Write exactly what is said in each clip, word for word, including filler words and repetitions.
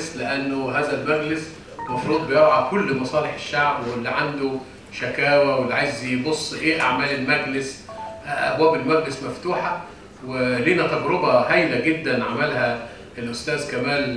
المجلس، لأنه هذا المجلس المفروض بيرعى كل مصالح الشعب، واللي عنده شكاوى واللي عايز يبص إيه أعمال المجلس، أبواب المجلس مفتوحة. ولينا تجربة هايلة جدا عملها الأستاذ كمال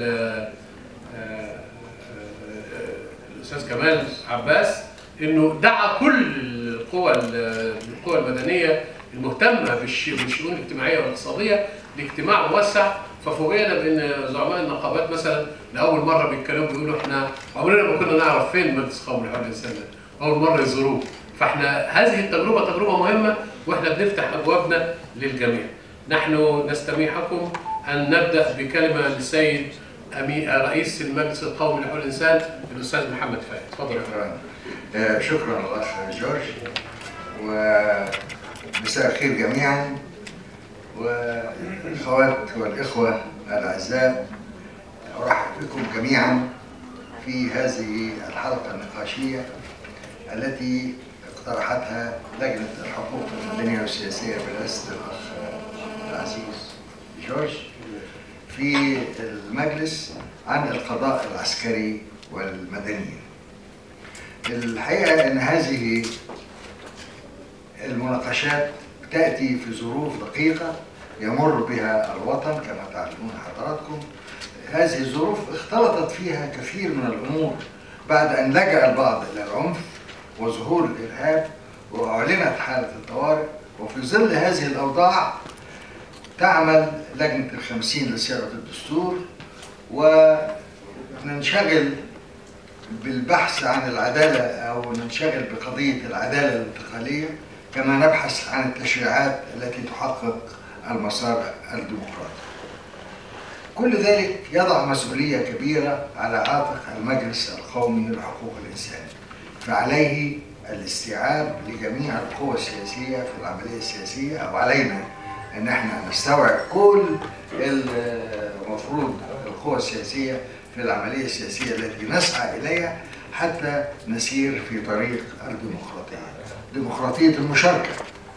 الأستاذ كمال عباس، إنه دعا كل القوى القوى المدنية المهتمة بالشؤون الاجتماعية والاقتصادية لاجتماع موسع. ففوجئنا بان زعماء النقابات مثلا لاول مره بيتكلموا بيقولوا احنا عمرنا ما كنا نعرف فين مجلس قومي لحقوق الانسان ده، اول مره يزوروه. فاحنا هذه التجربه تجربه مهمه، واحنا بنفتح ابوابنا للجميع. نحن نستميحكم ان نبدا بكلمه للسيد رئيس المجلس القومي لحقوق الانسان الاستاذ محمد فايد. اتفضل. شكرا. آه شكرا الاخ جورج، ومساء الخير جميعا. والأخوات والإخوة الأعزاء، أرحب بكم جميعا في هذه الحلقة النقاشية التي اقترحتها لجنة الحقوق المدنية والسياسية برئاسة الأخ العزيز جورج في المجلس عن القضاء العسكري والمدني. الحقيقة أن هذه المناقشات تأتي في ظروف دقيقة يمر بها الوطن كما تعلمون حضراتكم. هذه الظروف اختلطت فيها كثير من الأمور بعد أن لجأ البعض إلى العنف وظهور الإرهاب وأعلنت حالة الطوارئ. وفي ظل هذه الأوضاع تعمل لجنة الخمسين لصياغة الدستور، وننشغل بالبحث عن العدالة أو ننشغل بقضية العدالة الانتقالية، كما نبحث عن التشريعات التي تحقق المسار الديمقراطي. كل ذلك يضع مسؤولية كبيرة على عاتق المجلس القومي لحقوق الإنسان، فعليه الاستيعاب لجميع القوى السياسية في العملية السياسية، أو علينا أن احنا نستوعب كل المفروض القوى السياسية في العملية السياسية التي نسعى إليها حتى نسير في طريق الديمقراطية، ديمقراطية المشاركة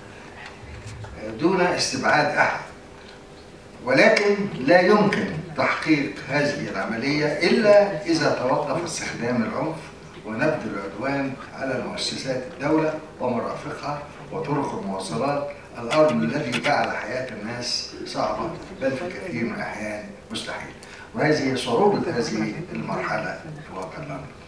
دون استبعاد أحد. ولكن لا يمكن تحقيق هذه العملية إلا إذا توقف استخدام العنف ونبذ العدوان على مؤسسات الدولة ومرافقها وطرق المواصلات، الأمر الذي جعل حياة الناس صعبة بل في كثير من الأحيان مستحيل. وهذه صعوبة هذه المرحلة في واقع الأمر.